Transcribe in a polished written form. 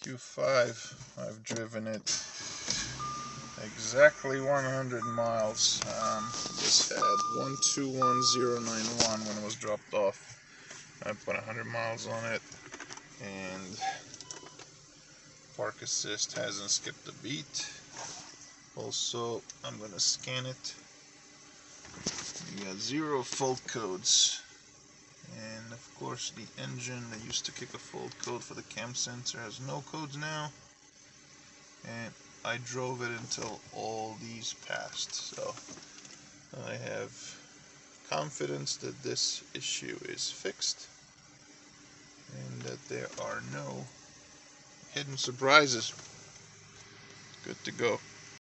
Q5. I've driven it exactly 100 miles. This had 121091 when it was dropped off. I put 100 miles on it, and Park Assist hasn't skipped a beat. Also, I'm gonna scan it. You got 0 fault codes. And of course the engine that used to kick a fault code for the cam sensor has no codes now. And I drove it until all these passed. So I have confidence that this issue is fixed and that there are no hidden surprises. Good to go.